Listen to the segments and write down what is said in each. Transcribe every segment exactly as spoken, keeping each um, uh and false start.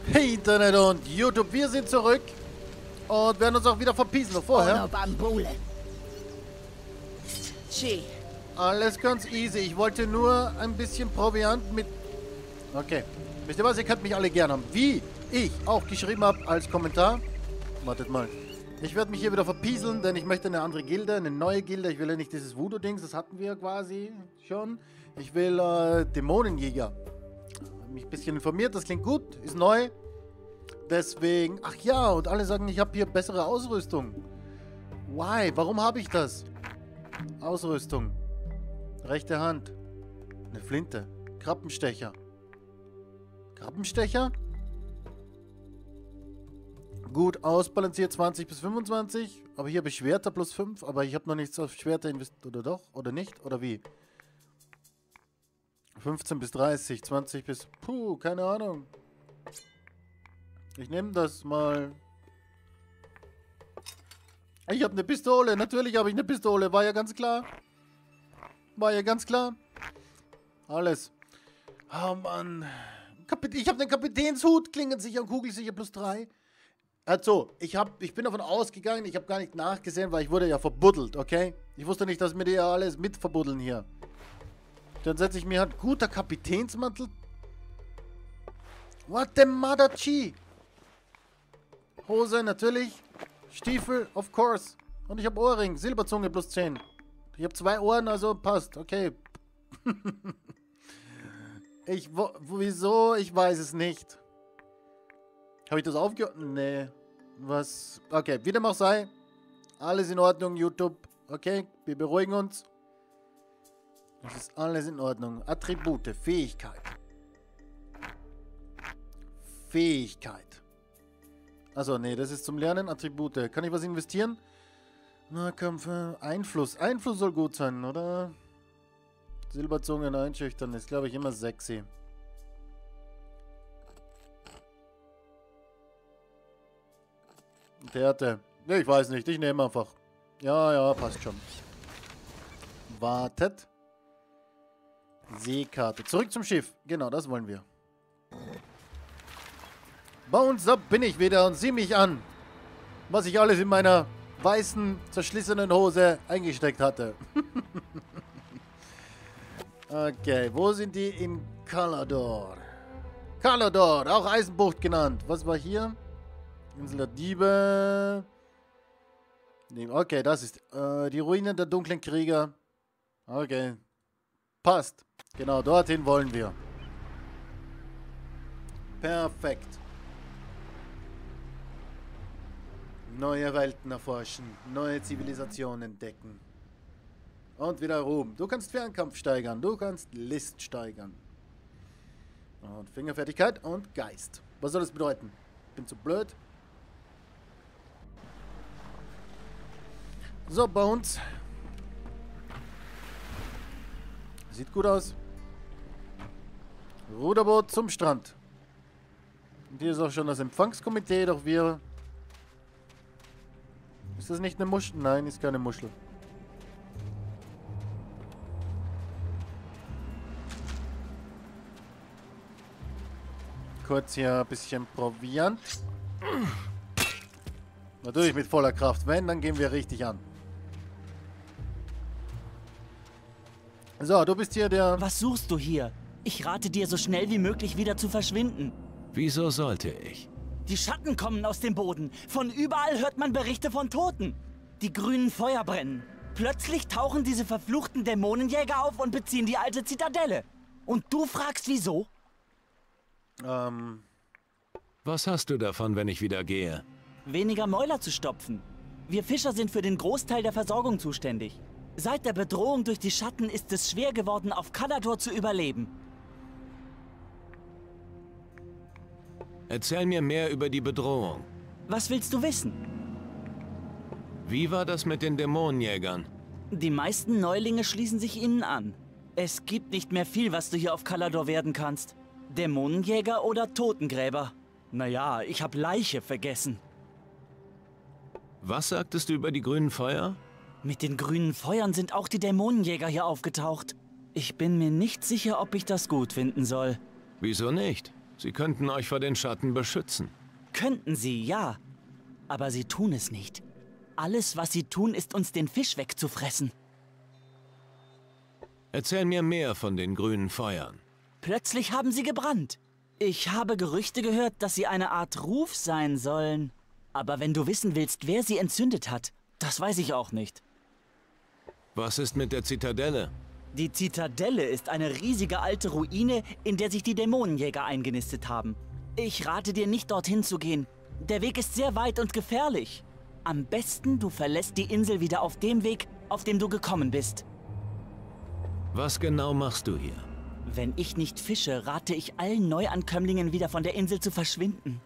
Hey Internet und YouTube, wir sind zurück und werden uns auch wieder verpieseln. Vorher alles ganz easy. Ich wollte nur ein bisschen Proviant mit... Okay. Wisst ihr was? Ihr könnt mich alle gerne haben. Wie ich auch geschrieben habe als Kommentar. Wartet mal. Ich werde mich hier wieder verpieseln, denn ich möchte eine andere Gilde, eine neue Gilde. Ich will ja nicht dieses Voodoo-Dings, das hatten wir quasi schon. Ich will äh, Dämonenjäger. Hab mich ein bisschen informiert, das klingt gut, ist neu. Deswegen, ach ja, und alle sagen, ich habe hier bessere Ausrüstung. Why? Warum habe ich das? Ausrüstung. Rechte Hand. Eine Flinte. Krabbenstecher. Krabbenstecher? Gut, ausbalanciert zwanzig bis fünfundzwanzig. Aber hier habe ich Schwerter plus fünf. Aber ich habe noch nichts auf Schwerter investiert. Oder doch? Oder nicht? Oder wie? fünfzehn bis dreißig. zwanzig bis... Puh, keine Ahnung. Ich nehme das mal. Ich habe eine Pistole. Natürlich habe ich eine Pistole. War ja ganz klar. War ja ganz klar. Alles. Oh Mann. Kapit ich habe den Kapitänshut. Klingensicher und kugelsicher plus drei. Also, ich, hab, ich bin davon ausgegangen, ich habe gar nicht nachgesehen, weil ich wurde ja verbuddelt, okay? Ich wusste nicht, dass mir die ja alles mit verbuddeln hier. Dann setze ich mir halt guter Kapitänsmantel. What the mother G? Hose, natürlich. Stiefel, of course. Und ich habe Ohrring, Silberzunge plus zehn. Ich habe zwei Ohren, also passt, okay. ich, wo, wieso? Ich weiß es nicht. Habe ich das aufgehört? Nee. Was? Okay, wie dem auch sei. Alles in Ordnung, YouTube. Okay, wir beruhigen uns. Das ist alles in Ordnung. Attribute, Fähigkeit. Fähigkeit. Also, nee, das ist zum Lernen. Attribute. Kann ich was investieren? Nahkampf, Einfluss. Einfluss soll gut sein, oder? Silberzungen einschüchtern ist, glaube ich, immer sexy. Theater. Nee, ich weiß nicht. Ich nehme einfach. Ja, ja, passt schon. Wartet. Seekarte. Zurück zum Schiff. Genau, das wollen wir. Bones, da bin ich wieder und sieh mich an. Was ich alles in meiner weißen, zerschlissenen Hose eingesteckt hatte. Okay, wo sind die? In Calador. Calador, auch Eisenbucht genannt. Was war hier? Insel der Diebe. Okay, das ist äh, die Ruinen der dunklen Krieger. Okay. Passt. Genau, dorthin wollen wir. Perfekt. Neue Welten erforschen. Neue Zivilisationen entdecken. Und wieder Ruhm. Du kannst Fernkampf steigern. Du kannst List steigern. Und Fingerfertigkeit und Geist. Was soll das bedeuten? Bin zu blöd. So, Bones. Sieht gut aus. Ruderboot zum Strand. Und hier ist auch schon das Empfangskomitee, doch wir... Ist das nicht eine Muschel? Nein, ist keine Muschel. Kurz hier ein bisschen Proviant. Natürlich mit voller Kraft. Wenn, dann gehen wir richtig an. So, du bist hier der... Was suchst du hier? Ich rate dir, so schnell wie möglich wieder zu verschwinden. Wieso sollte ich? Die Schatten kommen aus dem Boden. Von überall hört man Berichte von Toten. Die grünen Feuer brennen. Plötzlich tauchen diese verfluchten Dämonenjäger auf und beziehen die alte Zitadelle. Und du fragst, wieso? Ähm... Was hast du davon, wenn ich wieder gehe? Weniger Mäuler zu stopfen. Wir Fischer sind für den Großteil der Versorgung zuständig. Seit der Bedrohung durch die Schatten ist es schwer geworden, auf Calador zu überleben. Erzähl mir mehr über die Bedrohung. Was willst du wissen? Wie war das mit den Dämonenjägern? Die meisten Neulinge schließen sich ihnen an. Es gibt nicht mehr viel, was du hier auf Calador werden kannst. Dämonenjäger oder Totengräber? Naja, ich hab Leiche vergessen. Was sagtest du über die grünen Feuer? Mit den grünen Feuern sind auch die Dämonenjäger hier aufgetaucht. Ich bin mir nicht sicher, ob ich das gut finden soll. Wieso nicht? Sie könnten euch vor den Schatten beschützen. Könnten sie, ja. Aber sie tun es nicht. Alles, was sie tun, ist uns den Fisch wegzufressen. Erzähl mir mehr von den grünen Feuern. Plötzlich haben sie gebrannt. Ich habe Gerüchte gehört, dass sie eine Art Ruf sein sollen. Aber wenn du wissen willst, wer sie entzündet hat, das weiß ich auch nicht. Was ist mit der Zitadelle? Die Zitadelle ist eine riesige alte Ruine, in der sich die Dämonenjäger eingenistet haben. Ich rate dir nicht, dorthin zu gehen. Der Weg ist sehr weit und gefährlich. Am besten, du verlässt die Insel wieder auf dem Weg, auf dem du gekommen bist. Was genau machst du hier? Wenn ich nicht fische, rate ich allen Neuankömmlingen, wieder von der Insel zu verschwinden.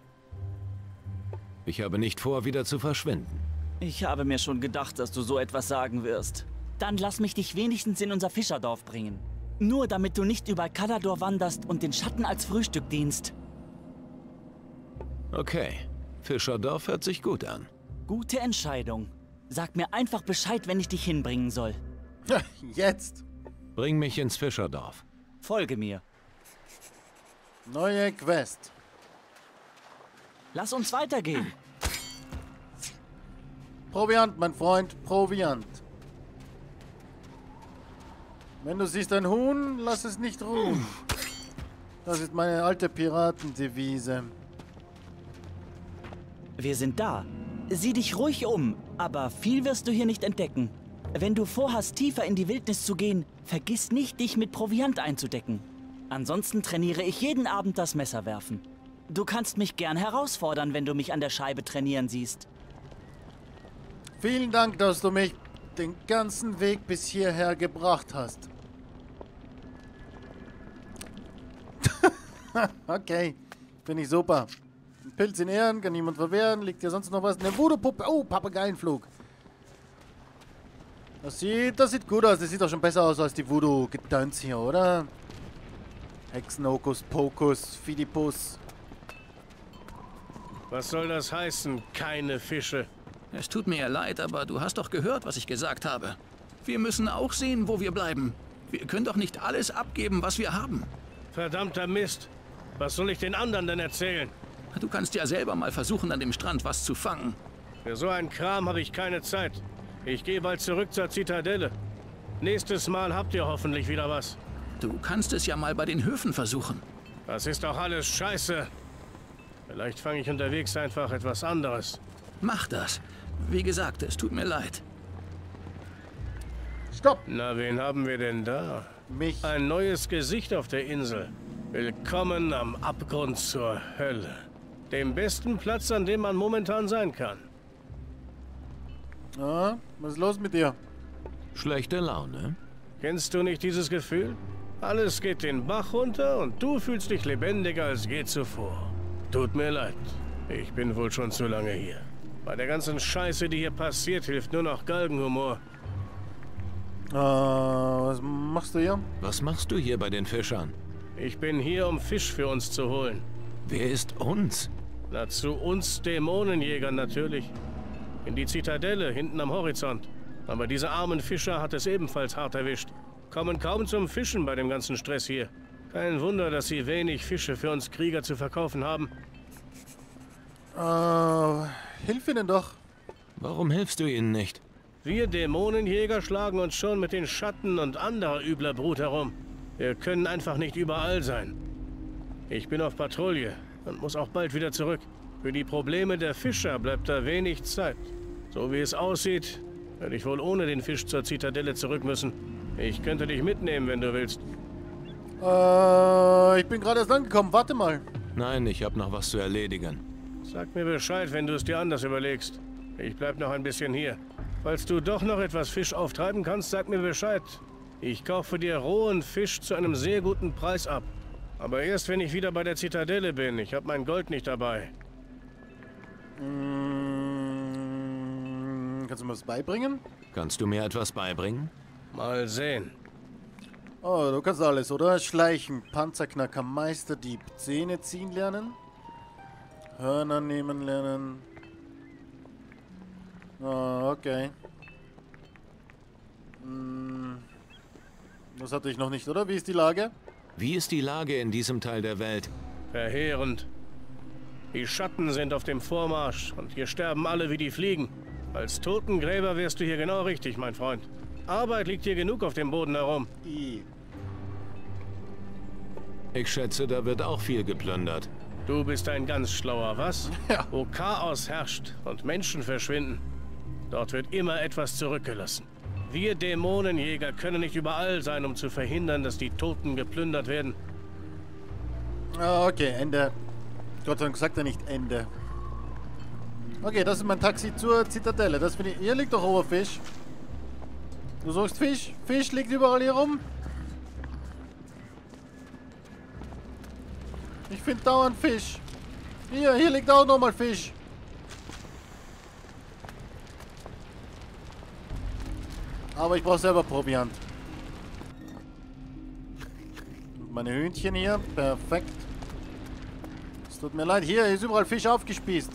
Ich habe nicht vor, wieder zu verschwinden. Ich habe mir schon gedacht, dass du so etwas sagen wirst. Dann lass mich dich wenigstens in unser Fischerdorf bringen. Nur damit du nicht über Calador wanderst und den Schatten als Frühstück dienst. Okay, Fischerdorf hört sich gut an. Gute Entscheidung. Sag mir einfach Bescheid, wenn ich dich hinbringen soll. Jetzt. Bring mich ins Fischerdorf. Folge mir. Neue Quest. Lass uns weitergehen. Proviant, mein Freund, Proviant. Wenn du siehst ein Huhn, lass es nicht ruhen. Das ist meine alte Piratendevise. Wir sind da. Sieh dich ruhig um, aber viel wirst du hier nicht entdecken. Wenn du vorhast, tiefer in die Wildnis zu gehen, vergiss nicht, dich mit Proviant einzudecken. Ansonsten trainiere ich jeden Abend das Messerwerfen. Du kannst mich gern herausfordern, wenn du mich an der Scheibe trainieren siehst. Vielen Dank, dass du mich den ganzen Weg bis hierher gebracht hast. Okay, finde ich super. Ein Pilz in Ehren, kann niemand verwehren. Liegt hier sonst noch was? Eine Voodoo-Puppe. Oh, Papageienflug. Das sieht, das sieht gut aus. Das sieht doch schon besser aus als die Voodoo-Gedöns hier, oder? Hexen, Hokus Pokus, Fidipus. Was soll das heißen, keine Fische? Es tut mir ja leid, aber du hast doch gehört, was ich gesagt habe. Wir müssen auch sehen, wo wir bleiben. Wir können doch nicht alles abgeben, was wir haben. Verdammter Mist. Was soll ich den anderen denn erzählen? Du kannst ja selber mal versuchen, an dem Strand was zu fangen. Für so einen Kram habe ich keine Zeit. Ich gehe bald zurück zur Zitadelle. Nächstes Mal habt ihr hoffentlich wieder was. Du kannst es ja mal bei den Höfen versuchen. Das ist doch alles scheiße. Vielleicht fange ich unterwegs einfach etwas anderes. Mach das. Wie gesagt, es tut mir leid. Stopp! Na, wen haben wir denn da? Mich. Ein neues Gesicht auf der Insel. Willkommen am Abgrund zur Hölle. Dem besten Platz, an dem man momentan sein kann. Ah, was ist los mit dir? Schlechte Laune? Kennst du nicht dieses Gefühl? Alles geht den Bach runter und du fühlst dich lebendiger als je zuvor. Tut mir leid. Ich bin wohl schon zu lange hier. Bei der ganzen Scheiße, die hier passiert, hilft nur noch Galgenhumor. Äh, was machst du hier? Was machst du hier bei den Fischern? Ich bin hier, um Fisch für uns zu holen. Wer ist uns? Na, zu uns Dämonenjägern natürlich. In die Zitadelle, hinten am Horizont. Aber diese armen Fischer hat es ebenfalls hart erwischt. Kommen kaum zum Fischen bei dem ganzen Stress hier. Kein Wunder, dass sie wenig Fische für uns Krieger zu verkaufen haben. Äh, hilf ihnen doch. Warum hilfst du ihnen nicht? Wir Dämonenjäger schlagen uns schon mit den Schatten und anderer übler Brut herum. Wir können einfach nicht überall sein. Ich bin auf Patrouille und muss auch bald wieder zurück. Für die Probleme der Fischer bleibt da wenig Zeit. So wie es aussieht, werde ich wohl ohne den Fisch zur Zitadelle zurück müssen. Ich könnte dich mitnehmen, wenn du willst. Äh, ich bin gerade erst angekommen. Warte mal. Nein, ich habe noch was zu erledigen. Sag mir Bescheid, wenn du es dir anders überlegst. Ich bleib noch ein bisschen hier. Falls du doch noch etwas Fisch auftreiben kannst, sag mir Bescheid. Ich kaufe dir rohen Fisch zu einem sehr guten Preis ab. Aber erst, wenn ich wieder bei der Zitadelle bin. Ich habe mein Gold nicht dabei. Mmh, kannst du mir was beibringen? Kannst du mir etwas beibringen? Mal sehen. Oh, du kannst alles, oder? Schleichen, Panzerknacker, Meisterdieb, Zähne ziehen lernen. Hörner nehmen lernen. Oh, okay. Hm, das hatte ich noch nicht, oder? Wie ist die Lage? Wie ist die Lage in diesem Teil der Welt? Verheerend. Die Schatten sind auf dem Vormarsch und hier sterben alle wie die Fliegen. Als Totengräber wärst du hier genau richtig, mein Freund. Arbeit liegt hier genug auf dem Boden herum. I. Ich schätze, da wird auch viel geplündert. Du bist ein ganz schlauer, was? Ja. Wo Chaos herrscht und Menschen verschwinden, dort wird immer etwas zurückgelassen. Wir Dämonenjäger können nicht überall sein, um zu verhindern, dass die Toten geplündert werden. Ah, okay, Ende. Gott sei Dank sagt er nicht Ende. Okay, das ist mein Taxi zur Zitadelle. Das finde ich. Hier liegt doch Oberfisch. Du suchst Fisch? Fisch liegt überall hier rum. Ich finde dauernd Fisch. Hier, hier liegt auch nochmal Fisch. Aber ich brauche selber Proviant. Meine Hühnchen hier. Perfekt. Es tut mir leid. Hier ist überall Fisch aufgespießt.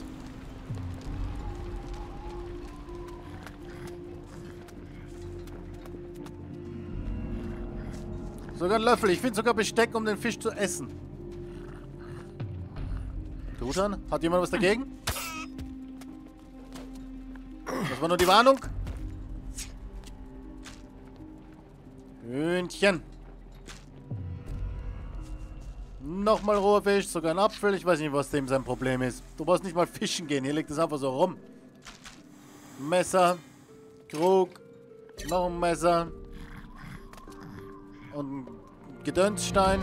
Sogar ein Löffel. Ich finde sogar Besteck, um den Fisch zu essen. Gut an. Hat jemand was dagegen? Das war nur die Warnung. Hühnchen. Nochmal roher Fisch, sogar ein Apfel. Ich weiß nicht, was dem sein Problem ist. Du brauchst nicht mal fischen gehen. Hier liegt es einfach so rum. Messer. Krug. Noch ein Messer. Und ein Gedönsstein.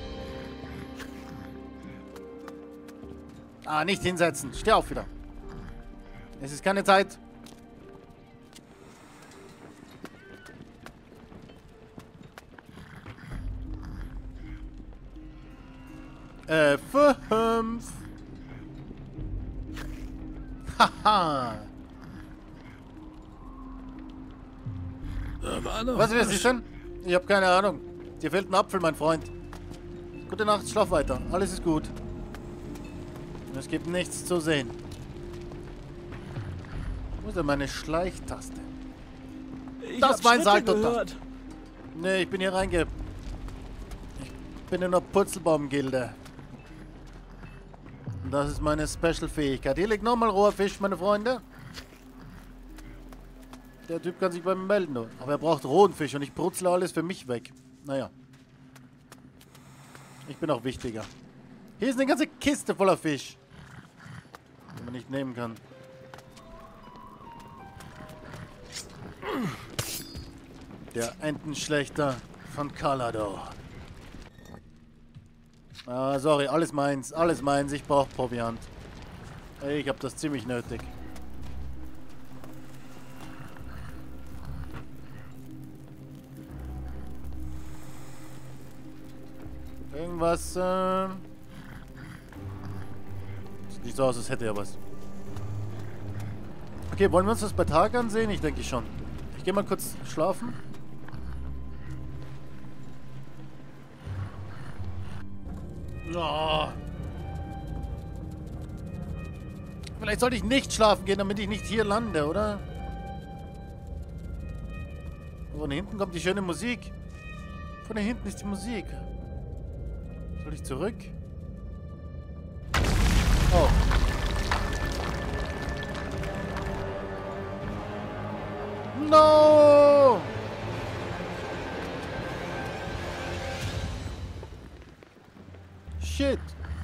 Ah, nicht hinsetzen. Steh auf wieder. Es ist keine Zeit. Äh, fünf. Haha. Da war noch Was ist das denn? Ich habe keine Ahnung. Dir fehlt ein Apfel, mein Freund. Gute Nacht, schlaf weiter. Alles ist gut. Es gibt nichts zu sehen. Wo ist denn meine Schleichtaste? Ich Das hab ist mein Schritte Salto. gehört. Nee, ich bin hier reinge... Ich bin in der Purzelbaumgilde. Und das ist meine Special-Fähigkeit. Hier liegt nochmal roher Fisch, meine Freunde. Der Typ kann sich bei mir melden. Nur. Aber er braucht rohen Fisch und ich brutzle alles für mich weg. Naja. Ich bin auch wichtiger. Hier ist eine ganze Kiste voller Fisch. Die man nicht nehmen kann. Der Entenschlechter von Calador. Ah, sorry, alles meins, alles meins. Ich brauche Proviant. Ich habe das ziemlich nötig. Irgendwas, äh... Sieht nicht so aus, als hätte er was. Okay, wollen wir uns das bei Tag ansehen? Ich denke schon. Ich gehe mal kurz schlafen. Oh. Vielleicht sollte ich nicht schlafen gehen, damit ich nicht hier lande, oder? Von hinten kommt die schöne Musik. Von hinten ist die Musik. Soll ich zurück? Oh. No! Shit.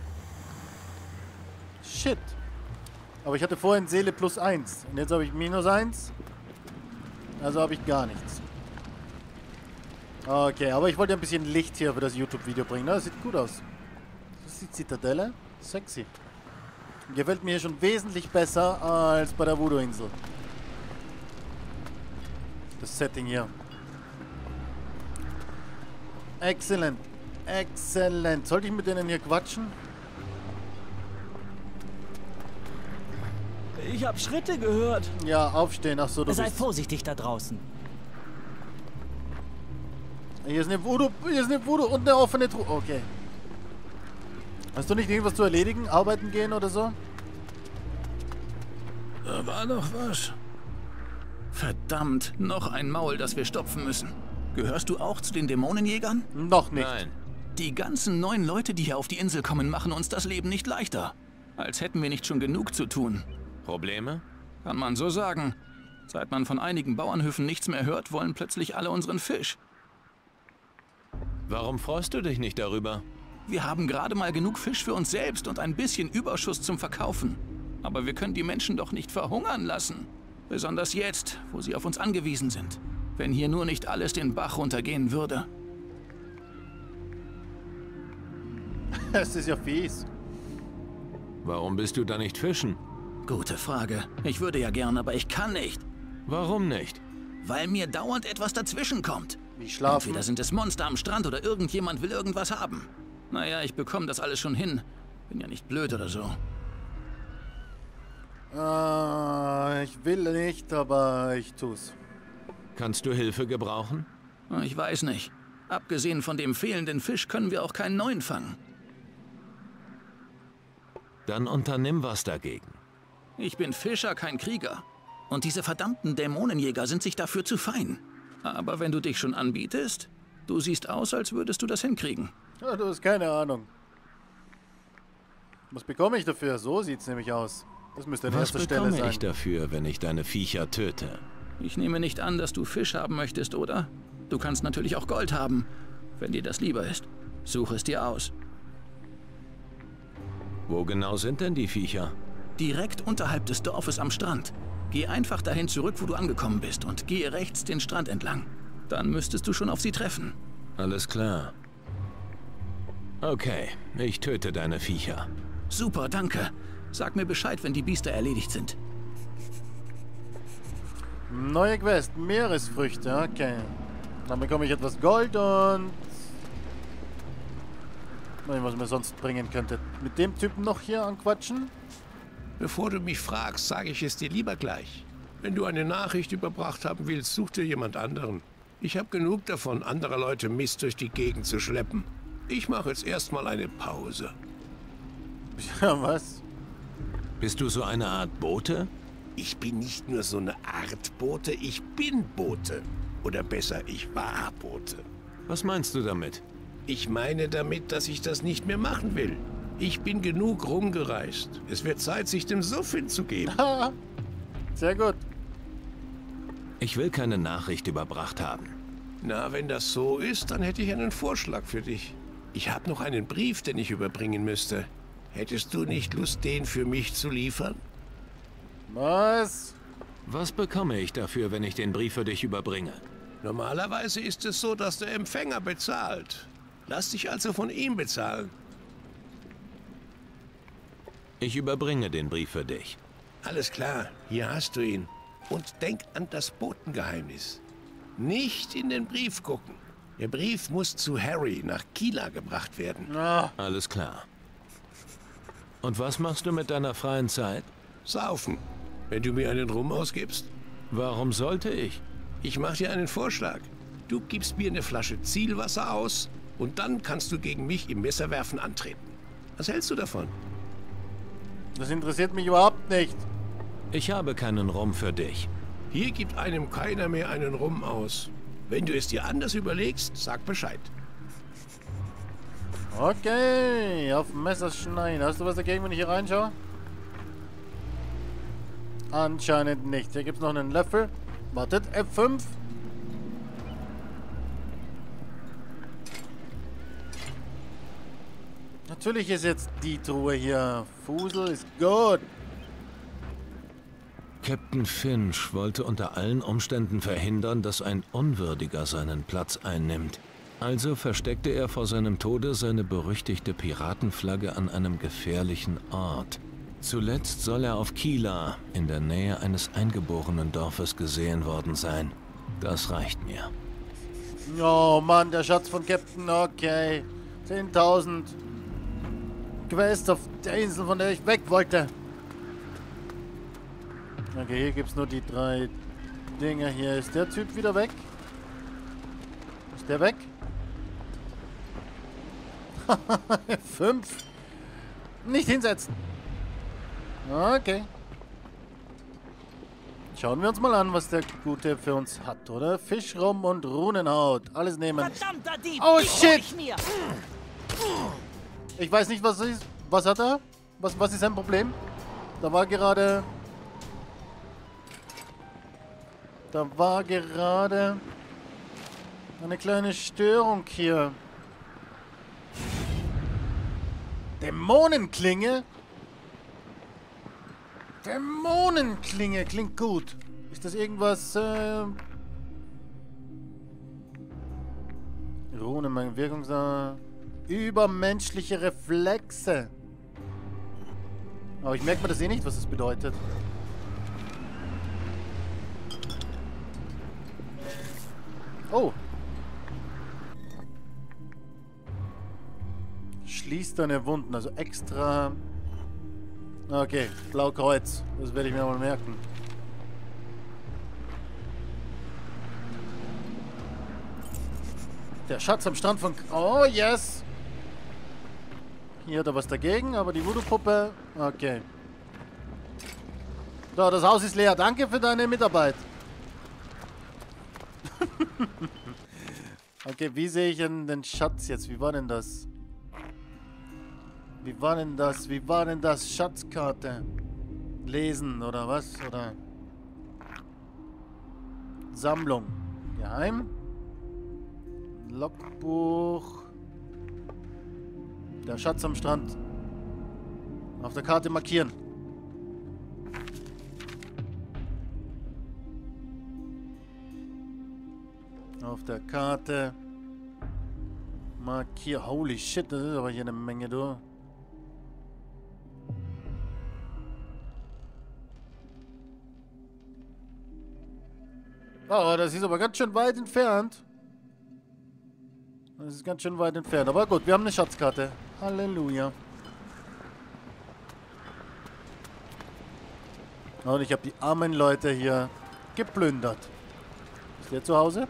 Shit. Aber ich hatte vorhin Seele plus eins. Und jetzt habe ich minus eins. Also habe ich gar nichts. Okay, aber ich wollte ein bisschen Licht hier für das YouTube-Video bringen. Das sieht gut aus. Das ist die Zitadelle. Sexy. Gefällt mir hier schon wesentlich besser als bei der Voodoo-Insel. Das Setting hier. Exzellent. Exzellent. Sollte ich mit denen hier quatschen? Ich habe Schritte gehört. Ja, aufstehen. Ach so, du Sei bist... vorsichtig da draußen. Hier ist eine Voodoo, hier ist eine Voodoo und eine offene Truhe. Okay. Hast du nicht irgendwas zu erledigen? Arbeiten gehen oder so? Da war noch was. Verdammt, noch ein Maul, das wir stopfen müssen. Gehörst du auch zu den Dämonenjägern? Noch nicht. Nein. Die ganzen neuen Leute, die hier auf die Insel kommen, machen uns das Leben nicht leichter. Als hätten wir nicht schon genug zu tun. Probleme? Kann man so sagen. Seit man von einigen Bauernhöfen nichts mehr hört, wollen plötzlich alle unseren Fisch. Warum freust du dich nicht darüber? Wir haben gerade mal genug Fisch für uns selbst und ein bisschen Überschuss zum Verkaufen. Aber wir können die Menschen doch nicht verhungern lassen. Besonders jetzt, wo sie auf uns angewiesen sind. Wenn hier nur nicht alles den Bach runtergehen würde. Das ist ja fies. Warum bist du da nicht fischen? Gute Frage. Ich würde ja gern, aber ich kann nicht. Warum nicht? Weil mir dauernd etwas dazwischen kommt. Wie schlafen. Entweder sind es Monster am Strand oder irgendjemand will irgendwas haben. Naja, ich bekomme das alles schon hin. Bin ja nicht blöd oder so. Ah, ich will nicht, aber ich tu's. Kannst du Hilfe gebrauchen? Ich weiß nicht. Abgesehen von dem fehlenden Fisch können wir auch keinen neuen fangen. Dann unternimm was dagegen. Ich bin Fischer, kein Krieger. Und diese verdammten Dämonenjäger sind sich dafür zu fein. Aber wenn du dich schon anbietest, du siehst aus, als würdest du das hinkriegen. Ja, du hast keine Ahnung. Was bekomme ich dafür? So sieht's nämlich aus. Das müsste an Was erster Stelle bekomme sein. ich dafür, wenn ich deine Viecher töte? Ich nehme nicht an, dass du Fisch haben möchtest, oder? Du kannst natürlich auch Gold haben, wenn dir das lieber ist. Such es dir aus. Wo genau sind denn die Viecher? Direkt unterhalb des Dorfes am Strand. Geh einfach dahin zurück, wo du angekommen bist und gehe rechts den Strand entlang. Dann müsstest du schon auf sie treffen. Alles klar. Okay, ich töte deine Viecher. Super, danke. Sag mir Bescheid, wenn die Biester erledigt sind. Neue Quest, Meeresfrüchte, okay. Dann bekomme ich etwas Gold und... was mir sonst bringen könnte. Mit dem Typen noch hier anquatschen? Bevor du mich fragst, sage ich es dir lieber gleich. Wenn du eine Nachricht überbracht haben willst, such dir jemand anderen. Ich habe genug davon, anderer Leute Mist durch die Gegend zu schleppen. Ich mache jetzt erstmal eine Pause. Ja, was? Bist du so eine Art Bote? Ich bin nicht nur so eine Art Bote, ich bin Bote. Oder besser, ich war Bote. Was meinst du damit? Ich meine damit, dass ich das nicht mehr machen will. Ich bin genug rumgereist. Es wird Zeit, sich dem Suff hinzugeben. Sehr gut. Ich will keine Nachricht überbracht haben. Na, wenn das so ist, dann hätte ich einen Vorschlag für dich. Ich habe noch einen Brief, den ich überbringen müsste. Hättest du nicht Lust, den für mich zu liefern? Was? Was bekomme ich dafür, wenn ich den Brief für dich überbringe? Normalerweise ist es so, dass der Empfänger bezahlt. Lass dich also von ihm bezahlen. Ich überbringe den Brief für dich. Alles klar, hier hast du ihn. Und denk an das Botengeheimnis. Nicht in den Brief gucken. Der Brief muss zu Harry nach Kila gebracht werden. Ah, Alles klar. Und was machst du mit deiner freien Zeit? Saufen. Wenn du mir einen Rum ausgibst. Warum sollte ich? Ich mache dir einen Vorschlag. Du gibst mir eine Flasche Zielwasser aus und dann kannst du gegen mich im Messerwerfen antreten. Was hältst du davon? das interessiert mich überhaupt nicht. Ich habe keinen Rum für dich. Hier gibt einem keiner mehr einen Rum aus. Wenn du es dir anders überlegst, sag Bescheid. Okay, auf Messer schneiden. Hast du was dagegen, wenn ich hier reinschaue? Anscheinend nicht. Hier gibt es noch einen Löffel. Wartet, F fünf. Natürlich ist jetzt die Truhe hier. Fusel ist gut. Captain Finch wollte unter allen Umständen verhindern, dass ein Unwürdiger seinen Platz einnimmt. Also versteckte er vor seinem Tode seine berüchtigte Piratenflagge an einem gefährlichen Ort. Zuletzt soll er auf Kila, in der Nähe eines eingeborenen Dorfes, gesehen worden sein. Das reicht mir. Oh Mann, der Schatz von Captain. Okay. zehntausend Quest auf der Insel, von der ich weg wollte. Okay, hier gibt es nur die drei Dinge. Hier ist der Typ wieder weg. Ist der weg? Fünf. Nicht hinsetzen. Okay. Schauen wir uns mal an, was der Gute für uns hat, oder? Fischrum und Runenhaut. Alles nehmen. Verdammter Dieb! Oh, die hol shit! ich mir. Ich weiß nicht, was ist. Was hat er? Was, was ist sein Problem? Da war gerade... Da war gerade... eine kleine Störung hier. Dämonenklinge? Dämonenklinge klingt gut. Ist das irgendwas... Äh Rune, meine Wirkung... Übermenschliche Reflexe. Aber ich merke mir das eh nicht, was das bedeutet. Oh. Schließt deine Wunden, also extra... Okay, Blaukreuz. Das werde ich mir mal merken. Der Schatz am Strand von... Oh, yes! Hier hat er was dagegen, aber die Voodoo-Puppe... Okay. So, das Haus ist leer. Danke für deine Mitarbeit. Okay, wie sehe ich denn den Schatz jetzt? Wie war denn das? Wie war denn das? Wie war denn das? Schatzkarte. Lesen, oder was? Oder... Sammlung. Geheim. Logbuch. Der Schatz am Strand. Auf der Karte markieren. Auf der Karte markieren. Holy shit, das ist aber hier eine Menge, du. Oh, das ist aber ganz schön weit entfernt. Das ist ganz schön weit entfernt. Aber gut, wir haben eine Schatzkarte. Halleluja. Und ich habe die armen Leute hier geplündert. Ist der zu Hause?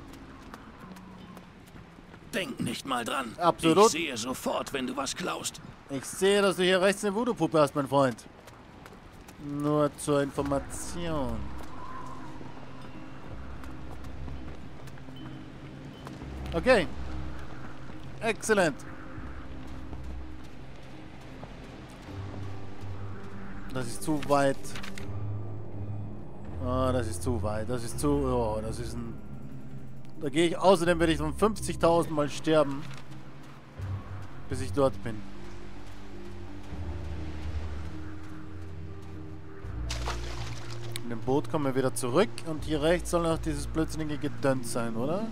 Denk nicht mal dran. Absolut. Ich sehe sofort, wenn du was klaust. Ich sehe, dass du hier rechts eine Voodoo-Puppe hast, mein Freund. Nur zur Information. Okay. Exzellent. Das ist zu weit. Ah, das ist zu weit. Das ist zu... Oh, das ist ein... Da gehe ich... Außerdem werde ich um fünfzigtausend Mal sterben. Bis ich dort bin. Mit dem Boot kommen wir wieder zurück. Und hier rechts soll noch dieses blödsinnige Gedöns sein, oder?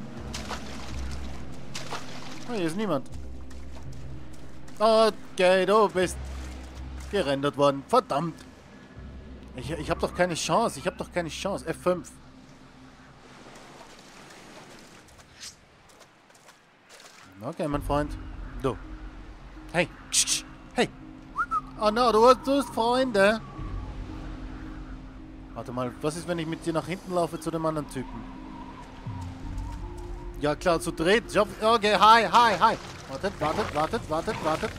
Oh, hier ist niemand. Okay, du bist gerendert worden. Verdammt. Ich, ich habe doch keine Chance. Ich habe doch keine Chance. F fünf. Okay, mein Freund. Du. Hey. Hey. Oh no, du hast, du hast Freunde. Warte mal, was ist, wenn ich mit dir nach hinten laufe zu dem anderen Typen? Ja klar, zu dritt. Okay, hi, hi, hi. Wartet, wartet, wartet, wartet, wartet.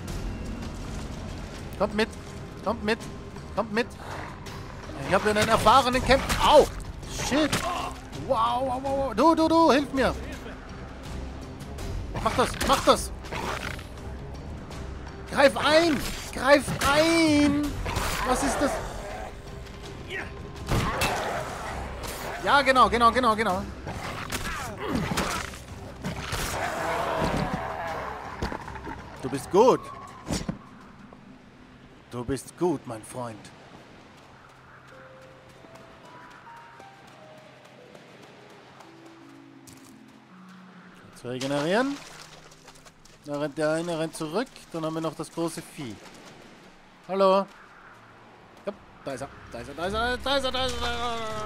Kommt mit. Kommt mit. Kommt mit. Ich habe einen erfahrenen Kämpfer. Au! Shit. Wow, wow, wow. Du, du, du, hilf mir. Mach das, mach das. Greif ein. Greif ein. Was ist das? Ja, genau, genau, genau, genau. Du bist gut. Du bist gut, mein Freund. Jetzt regenerieren. Da rennt der eine rennt zurück. Dann haben wir noch das große Vieh. Hallo. Ja, da ist er. Da ist er, da ist er, da ist er, da ist er.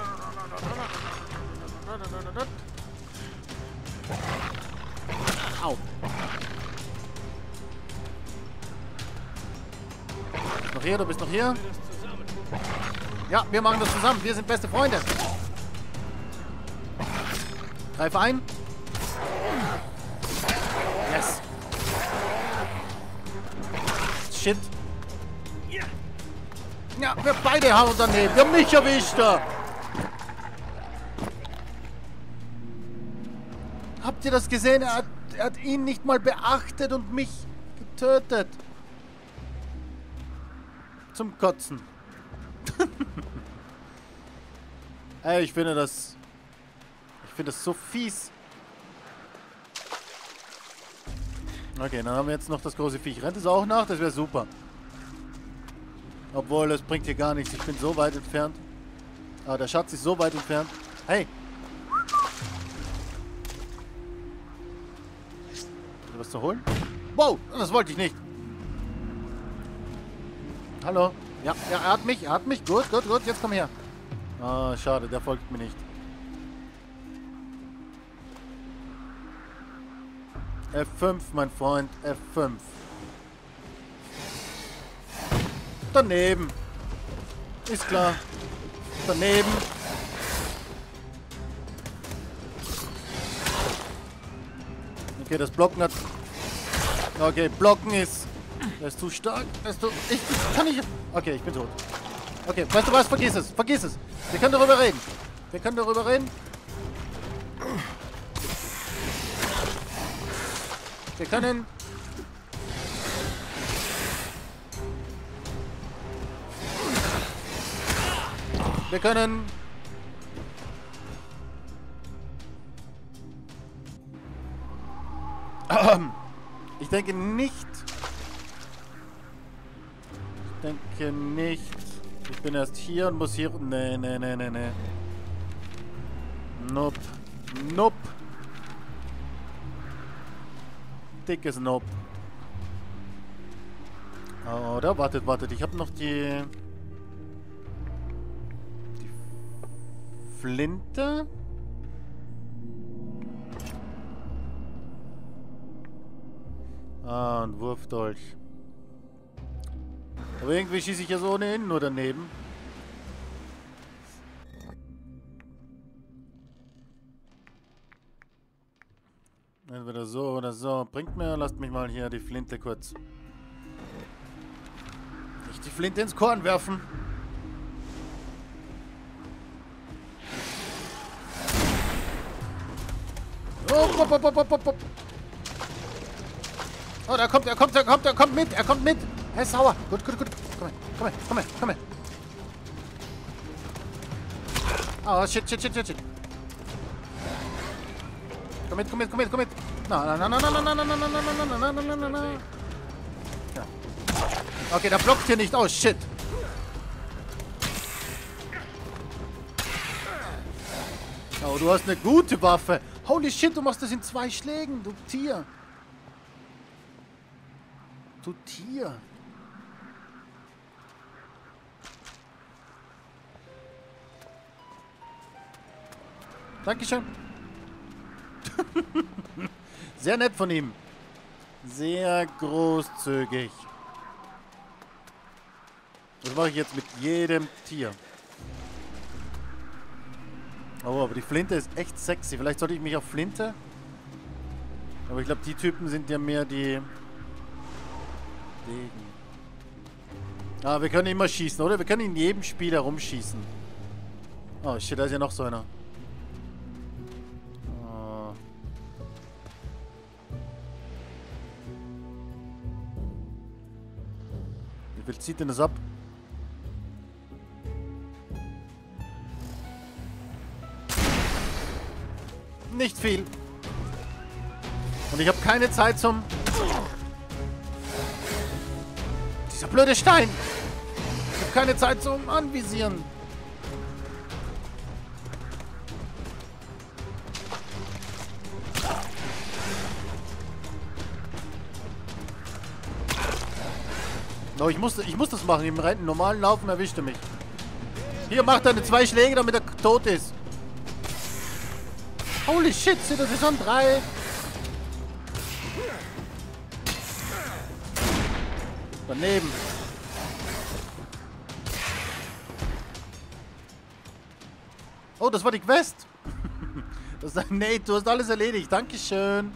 Au. Noch hier, du bist noch hier. Ja, wir machen das zusammen. Wir sind beste Freunde. Greif ein. Yes. Shit. Ja, wir beide hauen daneben. Wir haben mich erwischt. Habt ihr das gesehen? Er hat, er hat ihn nicht mal beachtet und mich Tötet. Zum Kotzen. Ey, ich finde das... Ich finde das so fies. Okay, dann haben wir jetzt noch das große Viech. Rennt es auch nach? Das wäre super. Obwohl, das bringt hier gar nichts. Ich bin so weit entfernt. Ah, der Schatz ist so weit entfernt. Hey! Ist da was zu holen? Wow, das wollte ich nicht. Hallo? Ja, ja, er hat mich, er hat mich. Gut, gut, gut. Jetzt komm her. Ah, schade, der folgt mir nicht. F fünf, mein Freund. F fünf. Daneben. Ist klar. Daneben. Okay, das Blocken hat... Okay, Blocken ist... Das ist zu stark. Das ist zu... Ich, ich kann nicht... Okay, ich bin tot. Okay, weißt du was? Vergiss es. Vergiss es. Wir können darüber reden. Wir können darüber reden. Wir können... Wir können... Ich denke nicht... Ich denke nicht... Ich bin erst hier und muss hier... Nee, nee, nee, nee, nee. Nope. Nope. Dickes Nope. Oder? Wartet, wartet. Ich habe noch die... Die Flinte. Ah, ein Wurfdolch. Aber irgendwie schieße ich ja so ohnehin nur daneben. Entweder so oder so. Bringt mir, lasst mich mal hier die Flinte kurz. Nicht die Flinte ins Korn werfen. Oh, pop, pop, pop, pop, pop. Oh, da kommt, er kommt, er kommt, er kommt mit, er kommt mit. Er ist sauer. Gut, gut, gut. Komm her, komm her, komm her, komm her. Oh, shit, shit, shit, shit, shit. Komm mit, komm mit, komm mit, komm mit. Na, na, na, na, na, na, na, na, na, na, na, na, na, na. Ja. Okay, der blockt hier nicht aus. Shit. Oh, du hast eine gute Waffe. Holy shit, du machst das in zwei Schlägen, du Tier. Du Tier. Dankeschön. Sehr nett von ihm. Sehr großzügig. Das mache ich jetzt mit jedem Tier. Oh, aber die Flinte ist echt sexy. Vielleicht sollte ich mich auf Flinte... Aber ich glaube, die Typen sind ja mehr die... Degen. Ah, wir können immer schießen, oder? Wir können in jedem Spiel herumschießen. Oh, shit, da ist ja noch so einer. Oh. Wie viel zieht denn das ab? Nicht viel. Und ich habe keine Zeit zum... Dieser blöde Stein! Ich habe keine Zeit zum Anvisieren. No, ich muss, ich muss das machen. Im reinen normalen Laufen erwischt er mich. Hier, macht er zwei Schläge, damit er tot ist. Holy shit, sind das schon drei? Daneben. Oh, das war die Quest. Das ist, nee, du hast alles erledigt. Dankeschön.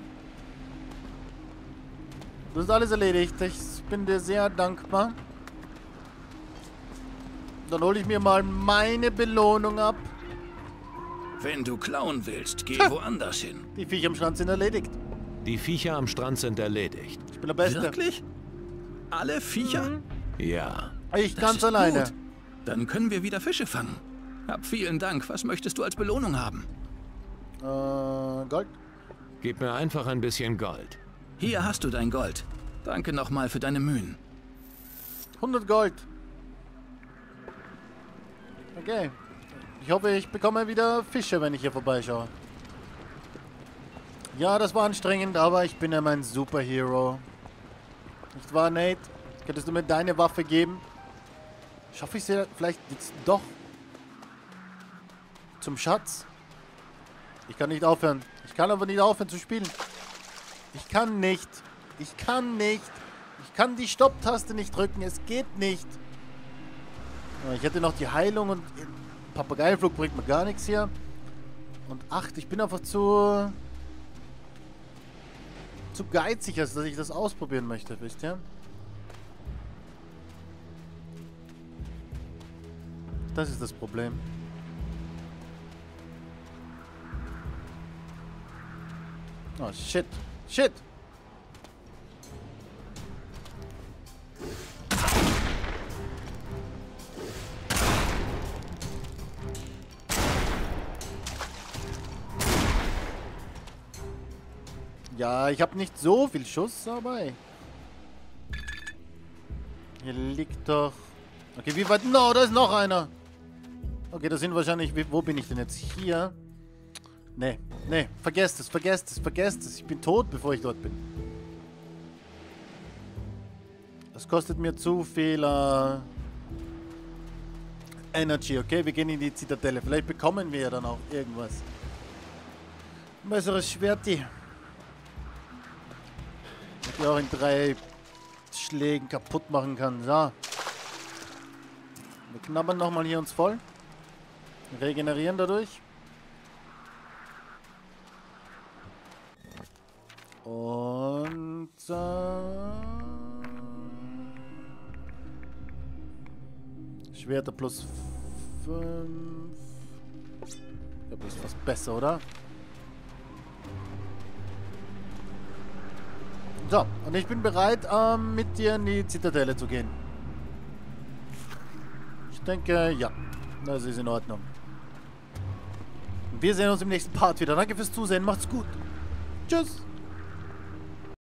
Du hast alles erledigt. Ich bin dir sehr dankbar. Dann hole ich mir mal meine Belohnung ab. Wenn du klauen willst, geh woanders hin. Die Viecher am Strand sind erledigt. Die Viecher am Strand sind erledigt. Ich bin der Beste. Wirklich? Alle Viecher? Mhm. Ja. Ich Das ganz ist alleine. gut. Dann können wir wieder Fische fangen. Hab vielen Dank. Was möchtest du als Belohnung haben? Äh, Gold. Gib mir einfach ein bisschen Gold. Hier hast du dein Gold. Danke nochmal für deine Mühen. hundert Gold. Okay. Ich hoffe, ich bekomme wieder Fische, wenn ich hier vorbeischaue. Ja, das war anstrengend, aber ich bin ja mein Superhero. Nicht wahr, Nate? Könntest du mir deine Waffe geben? Schaffe ich sie vielleicht jetzt doch zum Schatz? Ich kann nicht aufhören. Ich kann aber nicht aufhören zu spielen. Ich kann nicht. Ich kann nicht. Ich kann die Stopptaste nicht drücken. Es geht nicht. Ich hätte noch die Heilung und Papageienflug bringt mir gar nichts hier. Und acht, ich bin einfach zu zu geizig, als dass ich das ausprobieren möchte, wisst ihr? Das ist das Problem. Oh, shit. Shit! Ja, ich habe nicht so viel Schuss dabei. Hier liegt doch... Okay, wie weit... No, da ist noch einer. Okay, das sind wahrscheinlich... Wo bin ich denn jetzt? Hier? Nee, nee. Vergesst es, vergesst es, vergesst es. Ich bin tot, bevor ich dort bin. Das kostet mir zu viel... Uh, Energy, okay? Wir gehen in die Zitadelle. Vielleicht bekommen wir ja dann auch irgendwas. Ein besseres Schwerti. Die auch in drei Schlägen kaputt machen kann. So. Wir knabbern nochmal hier uns voll. Regenerieren dadurch. Und äh, Schwerter plus fünf. Ich glaube, das ist fast besser, oder? So, und ich bin bereit, ähm, mit dir in die Zitadelle zu gehen. Ich denke, ja, das ist in Ordnung. Und wir sehen uns im nächsten Part wieder. Danke fürs Zusehen, macht's gut. Tschüss.